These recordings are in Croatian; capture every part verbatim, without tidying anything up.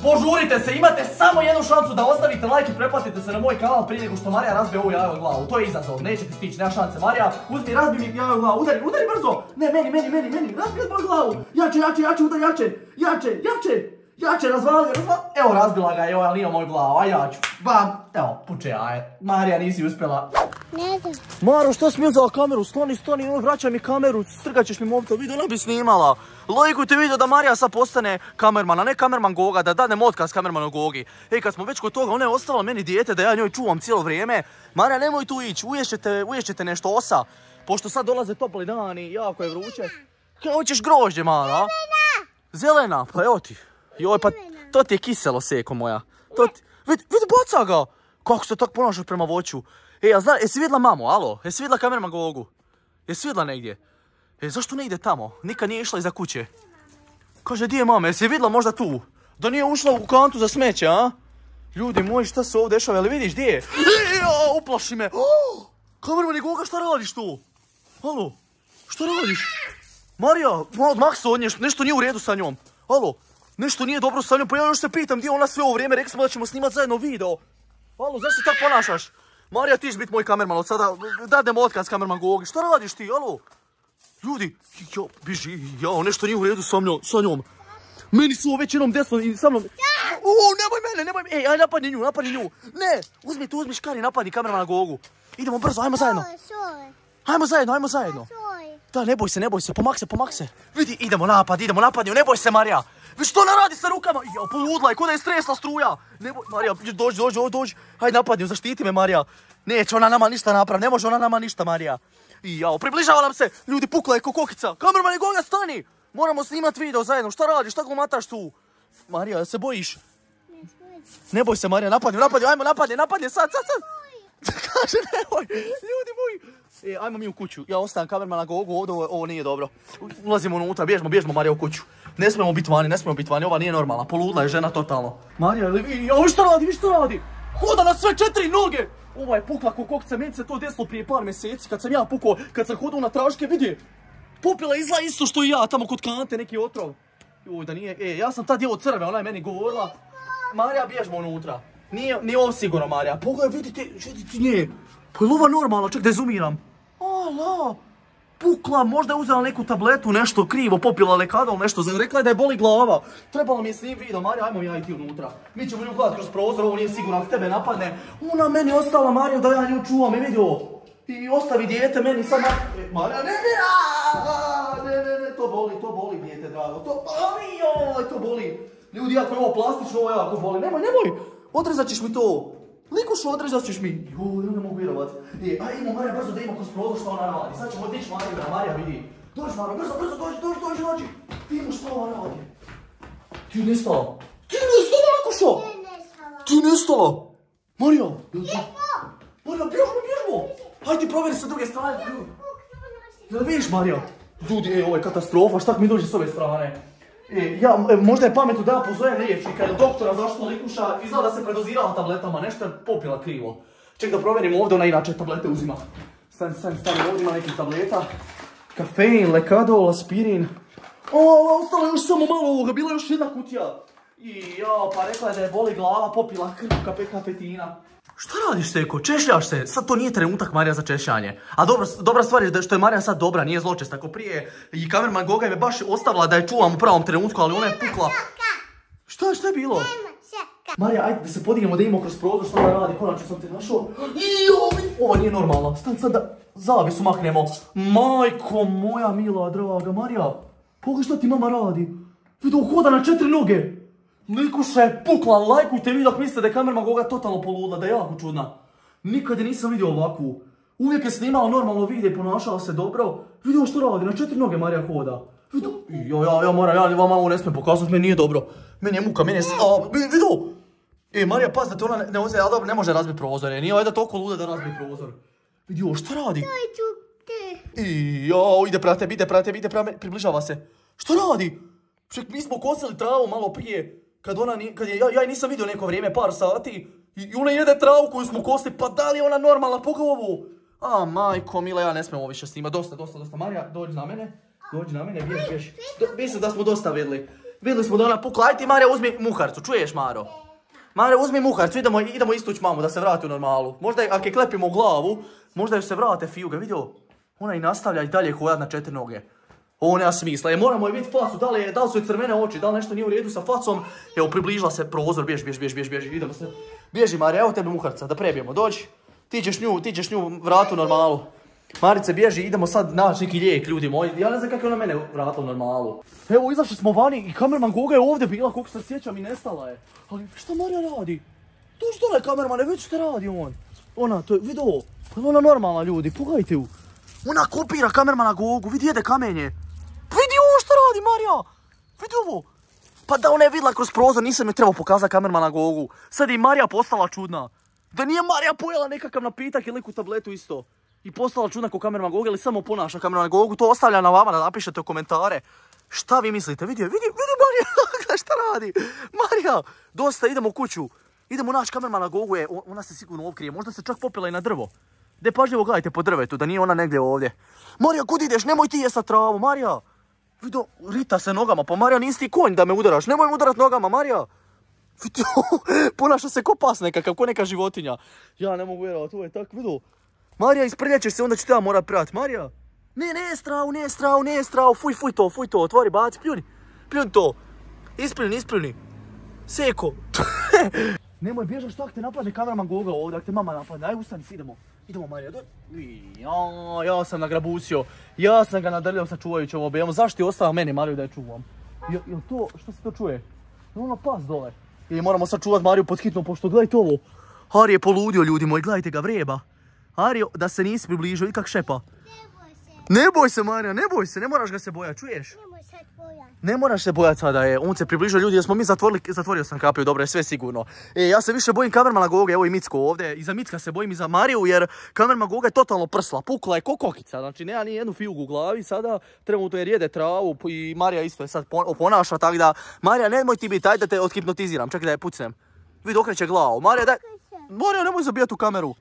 Požurite se, imate samo jednu šansu da ostavite like i pretplatite se na moj kanal prije nego što Marija razbije ovu jajo glavu. To je izazov, nećete stići, nema šanse. Marija, uzmi, razbi mi jajo glavu, udari, udari brzo. Ne, meni, meni, meni, meni, razbij moju glavu. Jače, jače, jače, udari, jače, jače, jače, jače, razvali, razvali. Evo, razbila ga, evo, ali nije moju glavu, a ja ću. Bam, evo, puče jaje. Marija, nisi uspjela. Ne znam. Maro, što si mi uzela kameru? Stani, stani, vraćaj mi kameru, strgat ćeš mi mobitel, vidio, ne bi snimala. Lajkujte video da Marija sad postane kamerman, a ne kamerman Goga, da dadnem otkaz kamermanu Gogi. Ej, kad smo već kod toga, ona je ostavila meni dijete da ja njoj čuvam cijelo vrijeme. Marija, nemoj tu ići, uješćete, uješćete nešto osa. Pošto sad dolaze topli dani, jako je vruće. Kako ćeš grožđe, Mara? Zelena! Zelena, pa evo ti. Joj, pa to ti je kiselo, seko moja. To ti... Vidi, vidi, baca ga! Kako se tak ponašaš prema voću? Ej, a zna, jesi vidjela mamu, alo? Jesi vidjela kamerman Gogu? Jesi vidjela negdje? E, zašto ne ide tamo? Nikad nije išla iza kuće. Kaže, di je mama? Jesi vidjela možda tu? Da nije ušla u kantu za smeće, a? Ljudi moji, šta se ovdje dešava? Jel vidiš, di je? Eee, uplaši me! Oh, kamerman Goga, šta radiš tu? Alo? Šta radiš? Marija, odmah se od nje, nešto nije u redu sa njom. Alo? Nešto nije dobro sa njom, pa ja još se pitam gdje je ona sve ovo vrijeme, rekli smo da ćemo snimati zajedno video. Alo, zašto se tako ponašaš? Marija, ti ćeš biti moj kamerman od sada, dadem otkaz kamerman Gogi, šta radiš ti, alo? Ljudi, jo, biži, jao, nešto nije u redu sa njom, sa njom. Meni su već jednom desno i sa mnom... Uuu, nemoj mene, nemoj mene, ej, aj napadni nju, napadni nju. Ne, uzmi tu, uzmi škari, napadni kamermana Gogu. Idemo brzo, ajmo zajedno. Ajmo zajedno, ajmo zajedno. Da, ne boj se, ne boj se, pomak se, pomak se. Vidi, idemo napad, idemo napad, ne boj se, Marija. Vi što ona radi sa rukama? Jao, poludla je, ko da je stresla struja. Ne boj, Marija, dođi, dođi, dođi. Hajde napadni, zaštiti me, Marija. Neće ona nama ništa napravi, ne može ona nama ništa, Marija. I jao, približava nam se, ljudi, pukla je ko kokica. Kamerman Goga, stani! Moramo snimat video zajedno, šta radiš, šta glumataš tu? Marija, da se bojiš? Ne boj se, Marija, napadni, napadni, ajmo, napadni, napadni, sad, sad, sad. Kaže, nemoj, ljudi moji. E, ajmo mi u kuću, ja ostavim kamermana Gogu ovdje, ovo, ovo nije dobro. Ulazimo unutra, bježmo, bježmo, Marija, u kuću. Ne smijemo biti vani, ne smijemo biti vani, ova nije normalna, poludla je žena totalno. Marija, vi, ovo šta radi, vi šta radi? Hoda na sve četiri noge! Ova je pukla ko kokca, meni se to desilo prije par mjeseci, kad sam ja pukao, kad sam hodao na traške, vidi. Popila izla isto što i ja, tamo kod kante, neki otrov. Joj, da nije, e, ja sam tad jeo crve, ona je meni govorila. Marija, bježmo unutra. Nije, nije ovo sigurno, Marija. Pogledaj, vidite, vidite nje. Pa je lova normalna, ček da je zoomiram. Ala, pukla, možda je uzela neku tabletu, nešto krivo, popila lekadol, nešto, rekla je da je boli glava. Trebalo mi je snim video, Marija, ajmo ja i ti unutra. Mi ćemo nju gledat kroz prozor, ovo nije sigurno, ako tebe napadne. Ona meni ostala, Marija, da ja nju čuvam, i vidio. I ostavi dijete meni sad, e, Marija, ne, ne, a, ne, ne, ne, to boli, to boli, dijete, drago, to boli, joj, to boli. Ljudi, ako je ovo plastično, ovo jako boli, nemoj, nemoj, odrezat ćeš mi to. Likušu, odrezat ćeš mi. Joj, ne mogu vjerovat. E, aj, idemo, Marija, brzo da idemo kroz prozor što ona radi. Sad ćemo otići, Marija, da Marija vidi. Dođi, Marija, brzo, brzo, dođi, dođi, dođi, dođi. Vidimo što ona radi. Ti je nestala. Ti je nestala, Likuša. Ti je nestala. Marija. Marija, bježmo, bježmo. Hajde ti provjeri sa druge strane. Jel vidiš, Marija? Ljudi, ej, ovo je katastrofa, šta mi dođe s ove strane? E, ja, e, možda je pametno da ja pozovem liječnika ili doktora zašto Likuša izgleda da se predozirala tabletama, nešto je popila krivo. Ček da provjerim ovdje, ona inače tablete uzima. Stani, stani, stani, ovdje ima nekih tableta. Kafein, lekadol, aspirin. O, ostalo je još samo malo ovoga, bila je još jedna kutija. I jao, pa rekla je da je boli glava, popila krv kafetina. Šta radiš, Seko? Češljaš se? Sad to nije trenutak, Marija, za češljanje. A dobra, dobra stvar je da što je Marija sad dobra, nije zločest. Ako prije i kamerman Goga me baš ostavila da je čuvam u pravom trenutku, ali ona je pukla. Šta, šta je bilo? Marija, ajde da se podignemo da imamo kroz prozor što ona radi, konačno sam te našao. Joj, ovo nije normalno. Stan sad da zavisu maknemo. Majko moja mila, draga Marija. Pogledaj šta ti mama radi. Vidio hoda na četiri noge. Likuša je pukla, lajkujte vi dok mislite da je kamerman Goga totalno poludla, da je jako čudna. Nikad je nisam vidio ovakvu. Uvijek je snimala normalno video i ponašala se dobro. Vidio što radi, na četiri noge Marija hoda. Vidio, ja, ja, ja moram, ja vama ovo ne smijem pokazati, meni nije dobro. Meni je muka, meni je... A, vidio! E, Marija, paz da te ona ne, ne, ne, ne može razbiti prozor, je, nije ovaj da toliko luda da razbije prozor. Vidio, šta radi? I, jao, ide prema tebi, ide prema tebi, ide prema tebi, približava se. Šta radi? Ček, mi smo kosili travu malo prije. Kad ona nije, kad je, ja, ja je nisam vidio neko vrijeme, par sati, i, i ona jede travu koju smo kosili, pa da li je ona normalna, pogledaj ovu? A, majko, mila, ja ne smijem ovo više snima, dosta, dosta, dosta, Marija, dođi na mene, dođi na mene, bježi, bježi. Do, mislim da smo dosta vidjeli. Vidjeli smo da ona pukla, aj ti Marija uzmi muharcu, čuješ Maro? Marija uzmi muharcu, idemo, idemo istući mamu da se vrati u normalu. Možda ako je klepimo u glavu, možda još se vrate fijuge, vidio? Ona i nastavlja i dalje hodat na četiri noge. Ovo nema smisla, je moramo je vidjeti facu, da li, da li su je crvene oči, da li nešto nije u redu sa facom. Evo, približila se prozor, bježi, bježi, bježi, bježi, bježi, idemo se. Bježi Marija, evo tebe muharca, da prebijemo, dođi. Ti ćeš nju, ti ćeš nju vratu u normalu. Marice, bježi, idemo sad naći neki lijek, ljudi moji. Ja ne znam kako je ona mene vratila u normalu. Evo, izašli smo vani i kamerman Goga je ovdje bila, koliko se sjećam i nestala je. Ali što Marija radi? To što onaj kamerman, ne već što radi on. Ona, to je, vidi ovo, pa je ona normalna ljudi, pogledajte ju. Ona kopira kamermana Gogu, vidi jede kamenje. Vidi ovo što radi Marija, vidi ovo. Pa da ona je vidjela kroz prozor, nisam je trebao pokazati kamermana Gogu. Sad je i Marija postala čudna. Da nije Marija pojela nekakav napitak ili neku tabletu isto. I postala čudna ko kamerman Gogu ili samo ponaša kamerman Gogu, to ostavlja na vama da napišete u komentare. Šta vi mislite? Vidi, vidi, vidi Marija, šta radi? Marija, dosta, idemo u kuću. Idemo naći kamermana Gogu, je, ona se sigurno okrije, možda se čak popila i na drvo. De pažljivo gledajte po drvetu, da nije ona negdje ovdje. Marija, kud ideš? Nemoj ti jesat travu, Marija. Vidio, rita se nogama, pa Marija nisi ti konj da me udaraš, nemoj me udarat nogama, Marija. Vidio, ponaša se ko pas nekakav, ko neka životinja. Ja ne mogu vjerovati, ovo je tak, vidio. Marija, isprljaćeš se, onda ću te ja morat prat, Marija. Ne, ne stravu, ne stravu, ne stravu, fuj, fuj to, fuj to, otvori, baci, pljuni. Pljuni to. Ispljuni, ispljuni. Seko. Nemoj bježaš što ako te napadne kamerman Goga ovdje, ako te mama napadne, aj ustani, idemo. Idemo Marija, doj. Ja, ja sam nagrabusio, ja sam ga nadrljao sačuvajući ovo obijemo. Zašto je ostao mene Mariju da je čuvam? Jel, jel to, što se to čuje? Jel ono pas dole? Ili moramo sad čuvat Mariju pod hitno, pošto gledajte ovo. Hari je poludio ljudi moji, gledajte ga, vreba. Hari, da se nisi približio i kak šepa. Ne boj se Marija, ne boj se, ne moraš ga se bojati, čuješ? Nemoj sad bojati. Ne moraš se bojati sada, je, on se približio ljudi, jer smo mi zatvorili, zatvorio sam kapiju, dobro je, sve sigurno. E, ja se više bojim kamermana Goga, evo i Micko ovdje, i za Micka se bojim i za Mariju, jer kamerman Goga je totalno prsla, pukla je ko kokica, znači nema ni jednu fijugu u glavi, sada trenutno jer jede travu i Marija isto je sad ponaša, tako da, Marija, nemoj ti biti, ajde da te othipnotiziram, čekaj da je pucnem. Vidi, okreće glavu, Marija, daj, Marija, nemoj zabijati u kameru.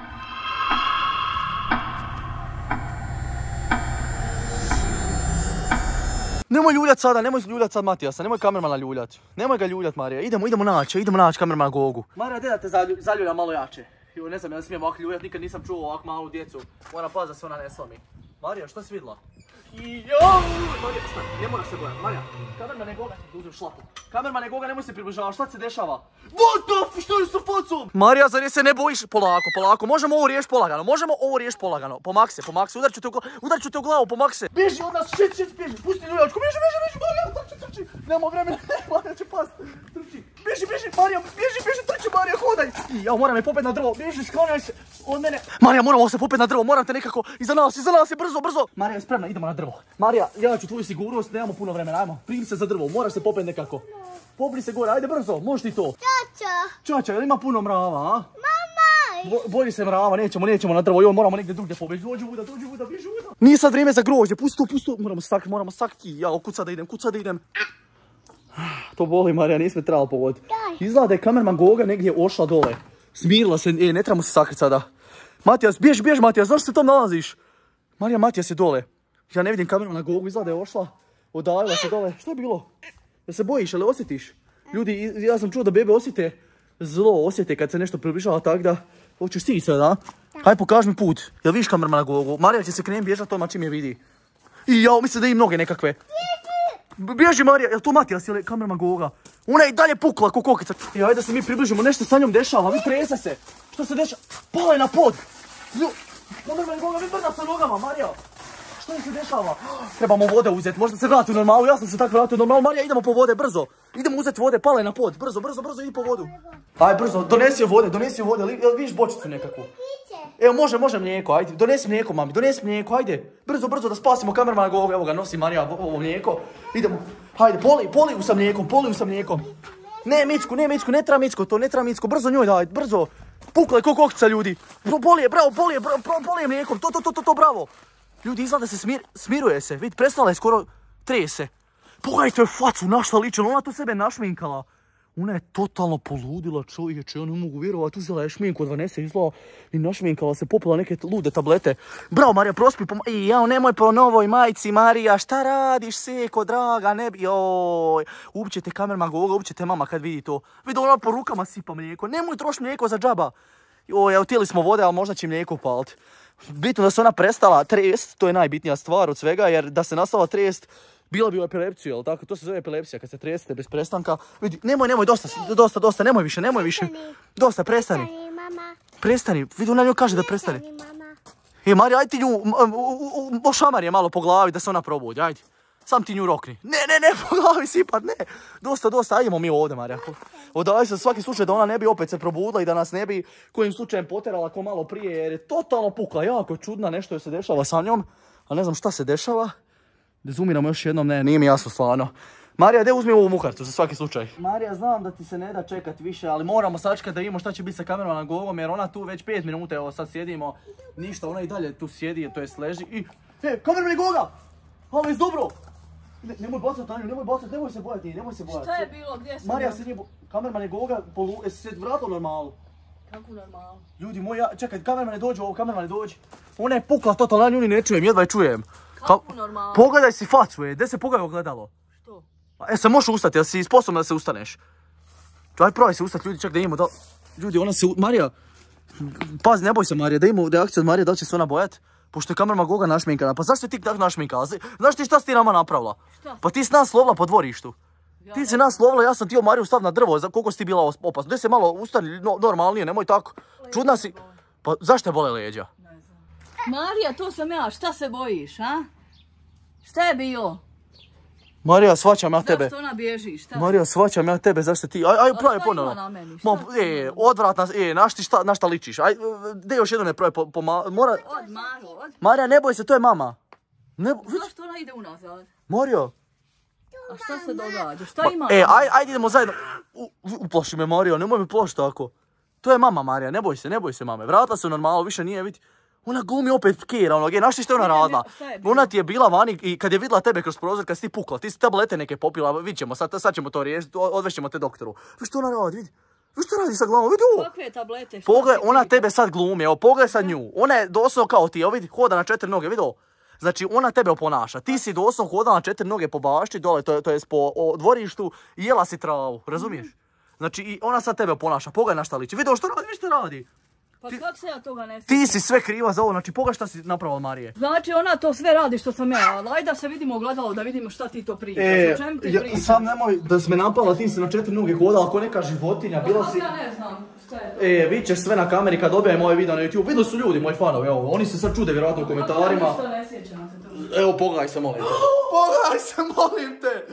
Nemoj ljuljat sada, nemoj ljuljat sad Matijasa, nemoj kamermana ljuljat. Nemoj ga ljuljat Marija, idemo, idemo naći, idemo naći kamermana Gogu. Marija, gdje da te zalju, zaljulja malo jače? Jo, ne znam, ja ne smijem ovako ljuljat, nikad nisam čuo ovako malu djecu. Moram paziti da se ona ne slami. Marija, što si vidjela? Joj! Marija, stani, ne moraš se bojati. Marija, kamermane Goga, da uzmem šlapu. Kamermane Goga, nemoj se približavati, šta se dešava? What the f***, što je sa facom? Marija, zar je se ne bojiš? Polako, polako, možemo ovo riješiti polagano, možemo ovo riješiti polagano. Pomak se, pomak se, udarit ću te u glavu, udarit ću te u glavu, pomak se. Bježi od nas, šeć, šeć, bježi, pusti ljuljačku, bježi, bježi, bježi, Marija, trči, trči. Nemamo vremena, Marija će past, trči. Bježi, bježi, Marija, bježi, bježi, trči, Marija, hodaj. Ja moram je popet na drvo, bježi, sklonjaj se od mene. Marija, moramo se popet na drvo, moram te nekako, iza nas, iza nas je, brzo, brzo. Marija je spremna, idemo na drvo. Marija, ja ću tvoju sigurnost, nemamo puno vremena, ajmo, primi se za drvo, moraš se popet nekako. Popri se gore, ajde brzo, možeš ti to. Čača. Čača, jel ima puno mrava, a? Mama. Bo, boji se mrava, nećemo, nećemo na drvo, joj, moramo negdje drugdje pobjeći. Dođi Vuda, dođi Vuda, bježi Vuda. Nije sad vrijeme za grožđe, pusti to, pusti to, moramo sakriti, moramo sakriti. Ja, kud sada idem, kud sada idem. To boli Marija, nisme trebali pogoditi. Izgleda da je kamerman Goga negdje ošla dole. Smirila se, e, ne trebamo se sakriti sada. Matijas, bježi, bježi Matijas, zašto se tam nalaziš? Marija, Matijas je dole. Ja ne vidim kamermana Gogu, izgleda da je ošla. Odaljila se dole, što je bilo? Da se bojiš, ali osjetiš? Ljudi, ja sam čuo da bebe osjete zlo, osjete kad se nešto približava, tako da... Hoćeš ti sad, a? Hajde pokaži mi put. Jel vidiš kamermana Gogu? Marija će se krenem bježati toma čim je vidi. I ja, mislim da im noge nekakve. Bježi Marija, jel to Matijas ili kamerman Goga? Ona je i dalje pukla ko kokica. I ajde da se mi približimo, nešto sa njom dešava, vi trese se. Što se dešava? Pala je na pod. Kamerman Goga, vi brda sa nogama, Marija. Što se dešava? Trebamo vode uzeti, možda se vrati u normalu, ja sam se tako vratio u normalu. Marija, idemo po vode, brzo. Idemo uzeti vode, pala je na pod, brzo, brzo, brzo, idi po vodu. Aj, brzo, donesi joj vode, donesi joj vode, jel vidiš bočicu nekakvu? Evo, može, može mlijeko, ajde, donesi mlijeko, mami, donesi mlijeko, ajde. Brzo, brzo da spasimo kamermana Goga, evo ga, nosi Marija ovo mlijeko. Idemo, ajde, poli, poli ju sa mlijekom, poli ju sa mlijekom. Ne, Micku, ne, Micku, ne treba Micko, to ne treba Micko, brzo njoj daj, brzo. Pukla je ko kokica, ljudi. Poli je, bravo, poli je, poli je mlijekom, to, to, to, to, to, bravo. Ljudi, izgleda da se smir, smiruje se, vidi, prestala je skoro trese. Pogledajte joj facu, na šta liči, ona to sebe našminkala. Ona je totalno poludila, čovječe, ja ne mogu vjerovati, uzela je šminku od Vanese, izlala i našminkala se, popila neke lude tablete. Bravo, Marija, prospi, pom... I jao, nemoj po novoj majici, Marija, šta radiš, seko, draga, ne bi, joj. Uopće te kamerman Goga, uopće te mama kad vidi to. Vidi, ona po rukama sipa mlijeko, nemoj troš mlijeko za džaba. Joj, evo, tijeli smo vode, ali možda će mlijeko palit. Bitno da se ona prestala trest, to je najbitnija stvar od svega, jer da se nastala trest, bila bi u epilepciju, jel tako? To se zove epilepsija, kad se tresete bez prestanka. Vidi, nemoj, nemoj, dosta, dosta, dosta, nemoj više, nemoj više. Dosta, prestani. Prestani, mama. Prestani, vidi, ona njoj kaže da prestani. Prestani, mama. E, Marija, aj ti nju, ošamar je malo po glavi da se ona probudi, ajde. Sam ti nju rokni. Ne, ne, ne, po glavi sipat, ne. Dosta, dosta, ajdemo mi ovdje, Marija. Odaj se svaki slučaj da ona ne bi opet se probudila i da nas ne bi kojim slučajem poterala ko malo prije, jer je totalno pukla, jako čudna, nešto joj se dešava sa njom, a ne znam šta se dešava. Da zoomiramo još jednom, ne, nije mi jasno stvarno. Marija, gdje uzmi ovu muharcu za svaki slučaj? Marija, znam da ti se ne da čekat više, ali moramo sačekati da vidimo šta će biti sa kameramanom Gogom, jer ona tu već pet minuta, evo sad sjedimo, ništa, ona i dalje tu sjedi, to jest leži i... He, kameraman je Goga! Halo, iz dobro! Ne, nemoj bacat na nju, nemoj bacat, nemoj se bojati, nemoj se bojati. Šta je bilo, gdje sam? Marija se nije... Kameraman je Goga, polu... Jesi se vratilo normalno? Kako normalno? Ljudi moji, ja... čekaj, kameraman ne dođe, ovo kameraman ne dođe. Ona je pukla totalno, ja nju ni ne čujem, jedva je čujem. Kako normalno? Pogledaj si facu, je, gdje se pogledaj ogledalo? Što? E, se možeš ustati, jel si sposobna da se ustaneš? Aj, probaj se ustati, ljudi, čak da imamo da... Ljudi, ona se... Marija... Pazi, ne boj se, Marija, da imamo reakciju od Marije, da li će se ona bojati? Pošto je kamerman Goga našminkana, pa zašto ti tako našminkala? Znaš ti šta si ti nama napravila? Šta? Pa ti si nas lovila po dvorištu. Ja, ti si nas lovila, ja sam ti Mariju stav na drvo, za koliko si ti bila opasna. Gdje se malo ustani, no, normalnije, nemoj tako. Čudna si... Pa zašto je bole leđa? ne znam. Marija, to sam ja, šta se bojiš, a? Šta je bilo? Marija, svaćam ja tebe. Zašto ona bježi, šta? Marija, svaćam ja tebe, zašto ti... Aj, aj, pravi ponovno. Šta ima na meni, Ma, šta? e, odvratna, e, naš ti šta, na šta ličiš? Aj, gdje još jedno ne pravi po, po ma... Mora... Od Maru, od... Marija, ne boj se, to je mama. Ne, Zašto ona ide unazad? Marija. A šta se događa, šta Ma, ima? e, aj, ajde idemo zajedno. U, uplaši me, Marija, nemoj me plaši tako. To je mama, Marija, ne boj se, ne boj se, mame. Vratila se u normalno, više nije, vidi. Ona glumi opet kera, ono, znaš ti što je ona radila? Ona ti je bila vani i kad je vidjela tebe kroz prozor, kad si ti pukla, ti si tablete neke popila, vidit ćemo, sad, sad ćemo to riješiti, odvešćemo te doktoru. Vidi što ona radi, vidi. Vidi što radi sa glavom, vidi ovo. Kakve tablete? Šta Pogledaj, ti ona pita? tebe sad glumi, evo, pogledaj sad nju. Ona je doslovno kao ti, evo vidi, hoda na četiri noge, vidi ovo. Znači, ona tebe oponaša. Ti si doslovno hodala na četiri noge po bašti, dole, to je, to je po o, dvorištu i jela si travu, razumiješ? Znači, i ona sad tebe oponaša, pogledaj na šta liči. Vidi ovo što radi, vidi što radi. Pa kako se ja toga ne Ti sjećam? si sve kriva za ovo, znači pogledaj šta si napravila Marije. Znači ona to sve radi što sam ja, ali ajde da se vidimo u gledalo da vidimo šta ti to pričaš, E, o čem ti ja, pričaš? sam nemoj da si me napala, ti si na četiri noge hodala ako neka životinja, bila Pa si... ja ne znam šta je to. E, vidit ćeš sve na kameri kad objavim ovaj video na YouTube. Vidjeli su ljudi, moji fanovi, evo, oni se sad čude vjerojatno u komentarima. Ja ništa ne sjećam se toga. Evo, pogledaj se, molim te. Pogledaj se, molim te.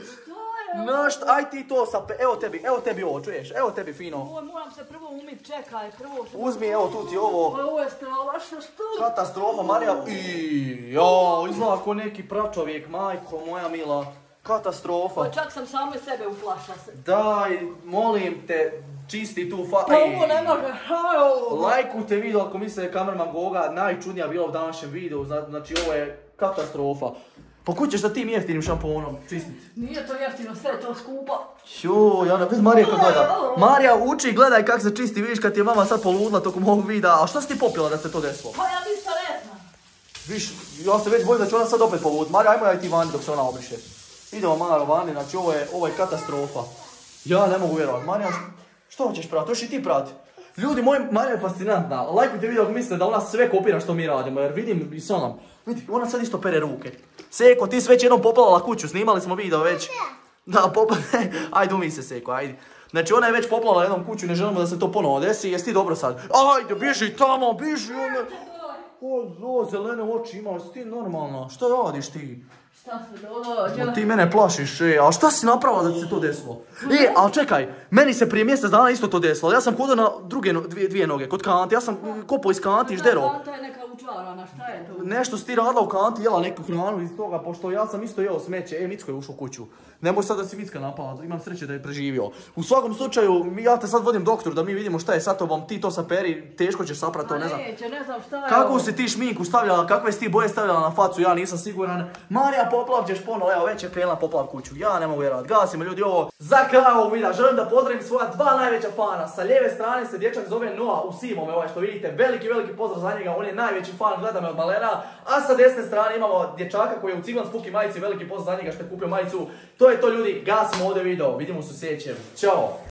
Naš, aj ti to sa, pe- evo tebi, evo tebi ovo, čuješ, evo tebi fino. Ovo moram se prvo umit, čekaj, prvo se... Uzmi, evo tu ti ovo. Ovo je strašno, što? Katastrofa, Marija. I, jao, izgleda ko neki pračovjek, majko moja mila. Katastrofa. Pa čak sam same sebe uplašla se. Daj, molim te, čisti tu fa... Pa ovo ne može, hajo! Lajkujte video ako mislite da je kamerman Goga najčudnija bila u današnjem videu, zna- znači ovo je katastrofa. Pa kud ćeš sa tim jeftinim šamponom čistit? Nije to jeftino, sve je to skupa. Joj, Jana, vidi Marija kako gleda. Marija uči, gledaj kako se čisti, vidiš kad ti je mama sad poludla tokom ovog videa. A šta si ti popila da se to desilo? Pa ja ništa ne znam. Viš, ja se već bojim da će ona sad opet povući. Marija, ajmo ja i ti vani dok se ona obriše. Idemo Maro vani, znači ovo je, ovo je katastrofa. Ja ne mogu vjerovati. Marija, što hoćeš prati? Hoćeš i ti prati? Ljudi, moj Marija je fascinantna. Lajkujte video ako mislite da ona sve kopira što mi radimo, jer vidim i sam. Vidi, ona sad isto pere ruke. Seko, ti si već jednom popalala kuću, snimali smo video već. Da, popala... Ajde, umi se, Seko, ajde. Znači, ona je već poplala jednom kuću, ne želimo da se to ponovo desi. Jesi ti dobro sad? Ajde, bježi tamo, bježi ona. O, o, zelene oči imaš, ti normalno. Što radiš ti? Šta se događa? Ma ti mene plašiš, e, ali šta si napravila da ti se to desilo? E, ali čekaj, meni se prije mjesec dana isto to desilo. Ja sam hodao na druge no, dvije, dvije noge, kod kanti, ja sam kopao iz kanti i ždero. Kanta je neka razočarana, šta je to? Nešto si ti radila u kanti, jela neku hranu iz toga, pošto ja sam isto jeo smeće. E, Micko je ušao u kuću. Nemoj sad da si Micka napala, imam sreće da je preživio. U svakom slučaju, ja te sad vodim doktoru da mi vidimo šta je sa tobom, ti to saperi, teško ćeš saprat to, ne znam. Neće, ne znam šta je Kakvu ovo. si ti šminku stavljala, kakve si ti boje stavljala na facu, ja nisam siguran. Marija, poplav ćeš ponovo, evo već je krenula poplav kuću, ja ne mogu vjerovat. Gasimo ljudi ovo. Za kraj ovog videa želim da pozdravim svoja dva najveća fana. Sa lijeve strane se dječak zove Noa u sivome, ovaj što vidite. Veliki, veliki pozdrav za njega, on je najveći fan, gleda me od malena. A sa desne strane imamo dječaka koji je u ciglan spuki majici, veliki pozdrav za njega što je kupio majicu. To je to ljudi, gasimo ovdje video, vidimo se u sljedećem. Ćao!